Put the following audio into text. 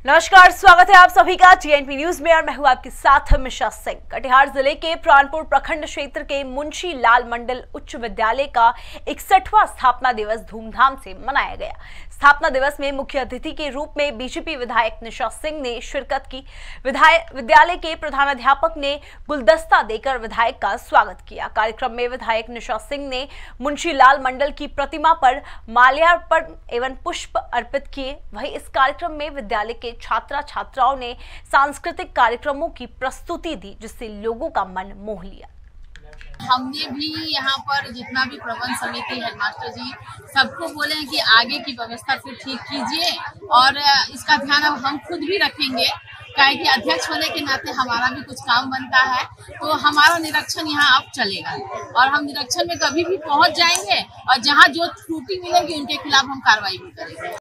नमस्कार, स्वागत है आप सभी का टीएनपी न्यूज में और मैं हूं आपके साथ मिशा सिंह। कटिहार जिले के प्राणपुर प्रखंड क्षेत्र के मुंशी लाल मंडल उच्च विद्यालय का 61वां स्थापना दिवस धूमधाम से मनाया गया। स्थापना दिवस में मुख्य अतिथि के रूप में बीजेपी विधायक निशा सिंह ने शिरकत की। विद्यालय के प्रधानाध्यापक ने गुलदस्ता देकर विधायक का स्वागत किया। कार्यक्रम में विधायक निशा सिंह ने मुंशी लाल मंडल की प्रतिमा पर माल्यार्पण एवं पुष्प अर्पित किए। वहीं इस कार्यक्रम में विद्यालय के छात्रा छात्राओं ने सांस्कृतिक कार्यक्रमों की प्रस्तुति दी, जिससे लोगों का मन मोह लिया। हमने भी यहाँ पर जितना भी प्रबंध समिति हेडमास्टर जी सबको बोले हैं कि आगे की व्यवस्था फिर ठीक कीजिए और इसका ध्यान अब हम खुद भी रखेंगे, काहे कि अध्यक्ष होने के नाते हमारा भी कुछ काम बनता है। तो हमारा निरीक्षण यहाँ अब चलेगा और हम निरीक्षण में कभी भी पहुँच जाएंगे और जहाँ जो त्रुटि मिलेगी उनके खिलाफ हम कार्रवाई भी करेंगे।